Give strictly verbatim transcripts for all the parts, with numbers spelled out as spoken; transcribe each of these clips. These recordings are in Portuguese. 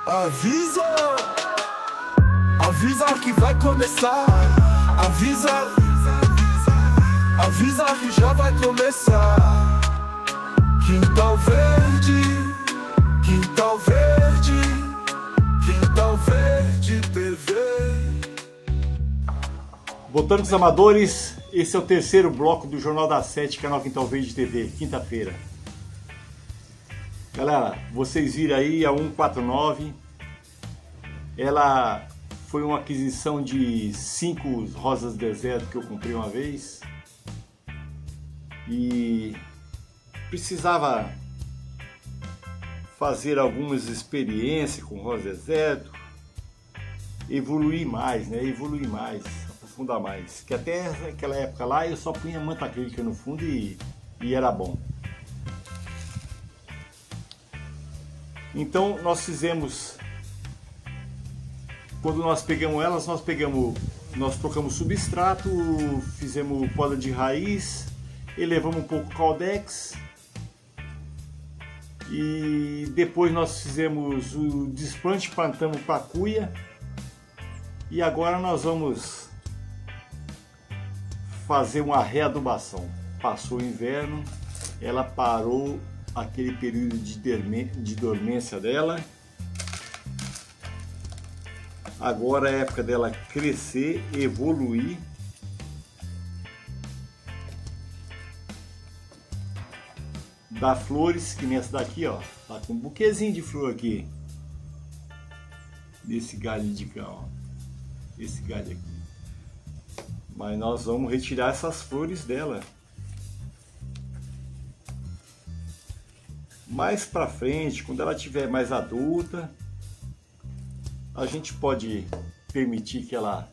Avisa, avisa que vai começar. Avisa, avisa que já vai começar. Quintal Verde, Quintal Verde, Quintal Verde T V. Botânicos amadores, esse é o terceiro bloco do Jornal da Sete, canal Quintal Verde T V, quinta-feira. Galera, vocês viram aí a cento e quarenta e nove, ela foi uma aquisição de cinco rosas deserto que eu comprei uma vez e precisava fazer algumas experiências com rosa deserto, evoluir mais, né? Evoluir mais, aprofundar mais. Que até aquela época lá eu só punha manta acrílica no fundo e, e era bom. Então nós fizemos, quando nós pegamos elas, nós pegamos, nós trocamos substrato, fizemos poda de raiz, elevamos um pouco o caldex e depois nós fizemos o desplante, plantamos para cuia e agora nós vamos fazer uma readubação. Passou o inverno, ela parou aquele período de, de dormência dela. Agora é a época dela crescer, evoluir. Dar flores, que nessa daqui, ó, tá com um buquezinho de flor aqui. Nesse galho de cá, ó. Esse galho aqui. Mas nós vamos retirar essas flores dela. Mais pra frente, quando ela tiver mais adulta, a gente pode permitir que ela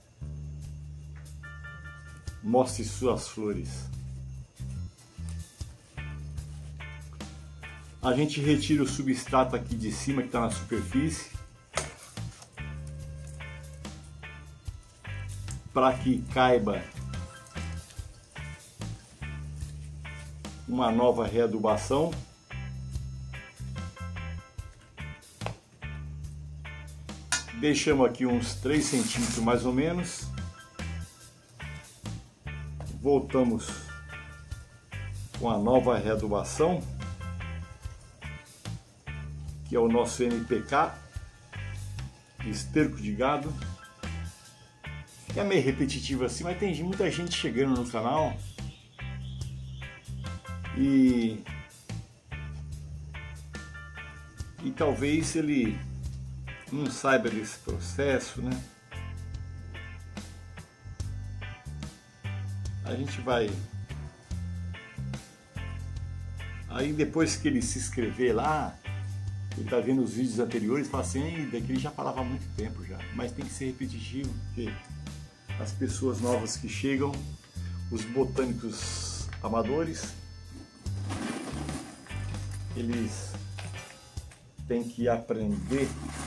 mostre suas flores. A gente retira o substrato aqui de cima que está na superfície para que caiba uma nova readubação. Deixamos aqui uns três centímetros mais ou menos. Voltamos com a nova readubação, que é o nosso N P K, esterco de gado. É meio repetitivo assim, mas tem muita gente chegando no canal e, e talvez ele não saiba desse processo, né? A gente vai... Aí depois que ele se inscrever lá, ele tá vendo os vídeos anteriores e fala assim, daqui ele já falava há muito tempo já. Mas tem que ser repetitivo, porque as pessoas novas que chegam, os botânicos amadores, eles têm que aprender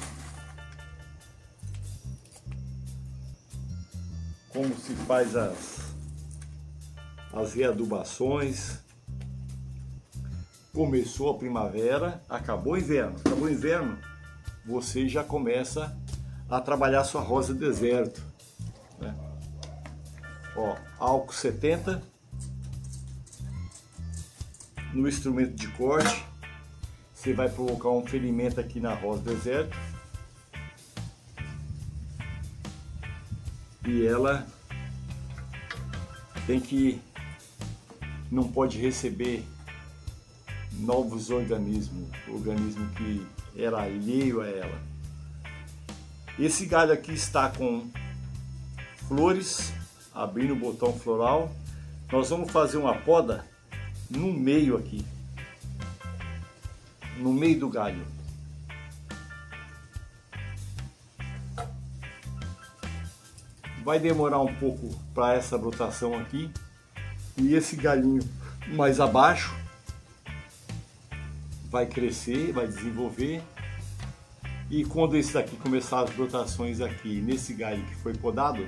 como se faz as, as readubações. Começou a primavera, acabou o inverno. Acabou o inverno, você já começa a trabalhar sua rosa deserto, né? Ó, álcool setenta no instrumento de corte. Você vai provocar um ferimento aqui na rosa deserto. E ela tem que, não pode receber novos organismos, organismo que era alheio a ela. Esse galho aqui está com flores, abrindo o botão floral. Nós vamos fazer uma poda no meio aqui, no meio do galho. Vai demorar um pouco para essa brotação aqui, e esse galinho mais abaixo vai crescer, vai desenvolver, e quando esse daqui começar as brotações aqui nesse galho que foi podado,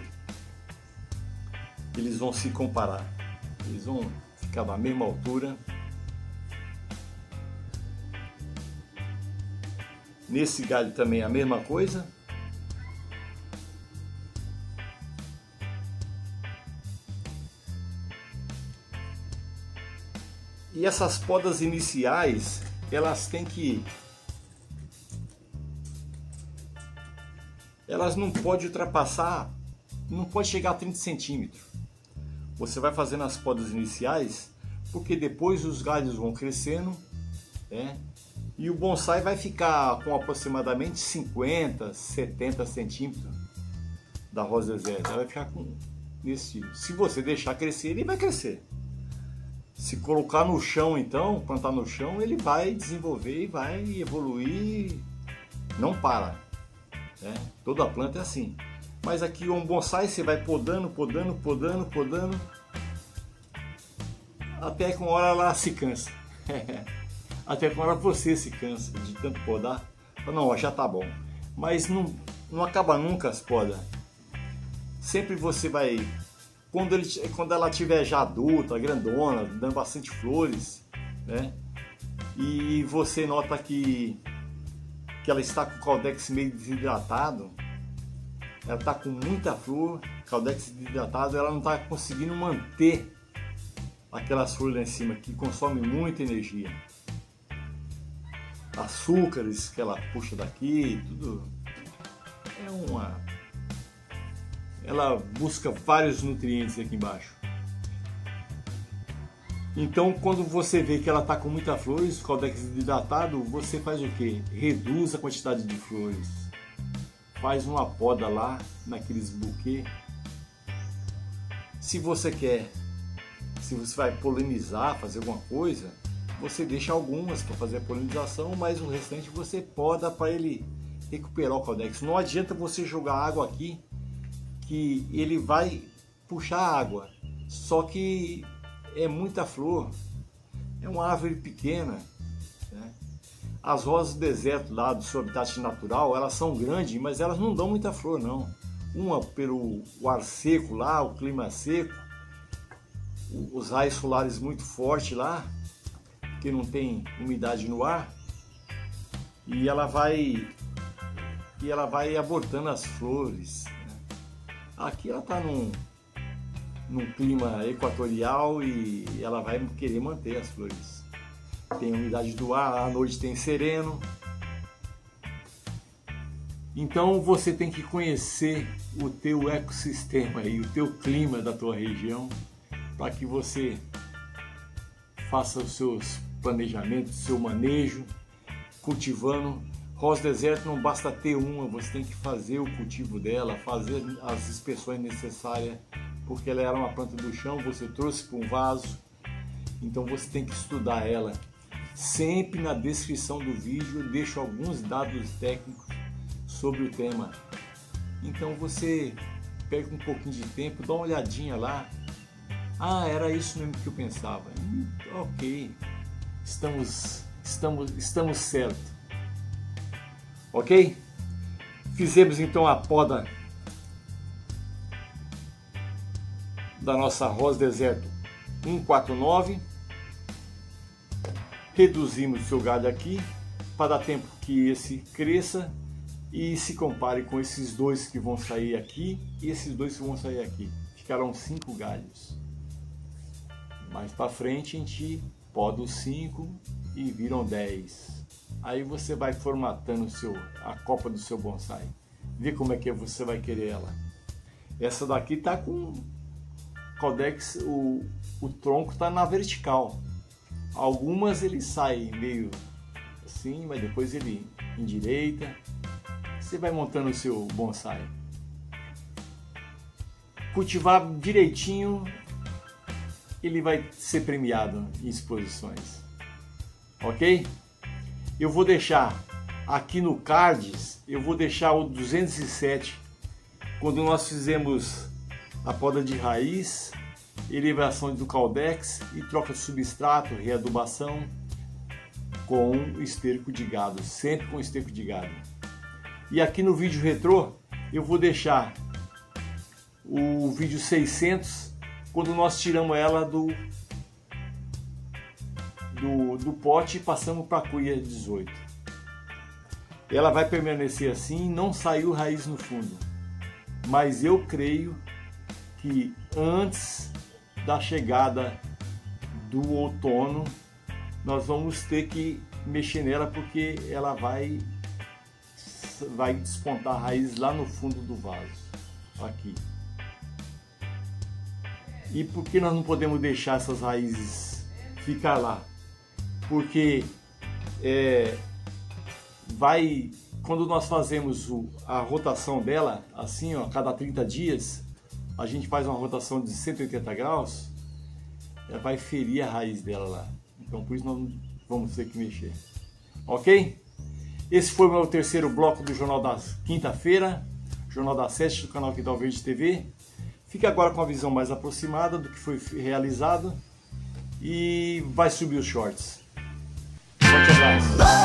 eles vão se comparar, eles vão ficar na mesma altura Nesse galho também a mesma coisa. E essas podas iniciais, elas têm que... Elas não podem ultrapassar, não pode chegar a trinta centímetros. Você vai fazendo as podas iniciais, porque depois os galhos vão crescendo, né? E o bonsai vai ficar com aproximadamente cinquenta, setenta centímetros da rosa deserta. Ela vai ficar com nesse tipo. Se você deixar crescer, ele vai crescer. Se colocar no chão, então, plantar no chão, ele vai desenvolver e vai evoluir, não para, né? Toda planta é assim. Mas aqui um bonsai você vai podando, podando, podando, podando, até que uma hora ela se cansa. Até que uma hora você se cansa de tanto podar. Não, já tá bom. Mas não, não acaba nunca as podas. Sempre você vai... Quando, ele, quando ela estiver já adulta, grandona, dando bastante flores, né? E você nota que, que ela está com o caudex meio desidratado, ela está com muita flor, caudex desidratado, ela não está conseguindo manter aquelas flores lá em cima, que consomem muita energia. Açúcares que ela puxa daqui, tudo é uma... Ela busca vários nutrientes aqui embaixo. Então, quando você vê que ela está com muita flores, o caudex desidratado, você faz o que? Reduz a quantidade de flores. Faz uma poda lá, naqueles buquês. Se você quer, se você vai polinizar, fazer alguma coisa, você deixa algumas para fazer a polinização, mas o restante você poda para ele recuperar o caudex. Não adianta você jogar água aqui, que ele vai puxar água, só que é muita flor, é uma árvore pequena, né? As rosas do deserto lá do seu habitat natural, elas são grandes, mas elas não dão muita flor não. Uma pelo o ar seco lá, o clima seco, os raios solares muito fortes lá, que não tem umidade no ar, e ela vai e ela vai abortando as flores. Aqui ela está num, num clima equatorial e ela vai querer manter as flores. Tem umidade do ar, à noite tem sereno. Então você tem que conhecer o teu ecossistema e o teu clima da tua região para que você faça os seus planejamentos, o seu manejo, cultivando. Rosa deserto não basta ter uma, você tem que fazer o cultivo dela, fazer as inspeções necessárias, porque ela era uma planta do chão, você trouxe para um vaso, então você tem que estudar ela. Sempre na descrição do vídeo eu deixo alguns dados técnicos sobre o tema. Então você pega um pouquinho de tempo, dá uma olhadinha lá. Ah, era isso mesmo que eu pensava. Hum, ok, estamos, estamos, estamos certos. Ok? Fizemos então a poda da nossa rosa deserto cento e quarenta e nove. Reduzimos o seu galho aqui para dar tempo que esse cresça e se compare com esses dois que vão sair aqui e esses dois que vão sair aqui. Ficarão cinco galhos. Mais para frente a gente poda os cinco e viram dez. Aí você vai formatando o seu, a copa do seu bonsai. Vê como é que você vai querer ela. Essa daqui tá com caudex, o, o tronco está na vertical. Algumas ele sai meio assim, mas depois ele endireita. Você vai montando o seu bonsai. Cultivar direitinho, ele vai ser premiado em exposições. Ok? Eu vou deixar aqui no cards, eu vou deixar o duzentos e sete, quando nós fizemos a poda de raiz, elevação do caudex e troca de substrato, readubação com esterco de gado, sempre com esterco de gado. E aqui no vídeo retrô, eu vou deixar o vídeo seiscentos, quando nós tiramos ela do Do, do pote e passamos para a cuia dezoito. ela vai permanecer assim, não saiu raiz no fundo. Mas eu creio que antes da chegada do outono, nós vamos ter que mexer nela, porque ela vai, vai despontar a raiz lá no fundo do vaso, aqui. E por que nós não podemos deixar essas raízes ficar lá? Porque é, vai, quando nós fazemos o, a rotação dela, assim, ó, cada trinta dias, a gente faz uma rotação de cento e oitenta graus, ela vai ferir a raiz dela lá. Então por isso nós vamos ter que mexer. Ok? Esse foi o meu terceiro bloco do Jornal da Quinta-feira, Jornal da Sete do canal Quintal Verde T V. Fique agora com a visão mais aproximada do que foi realizado e vai subir os shorts. Forte abraço!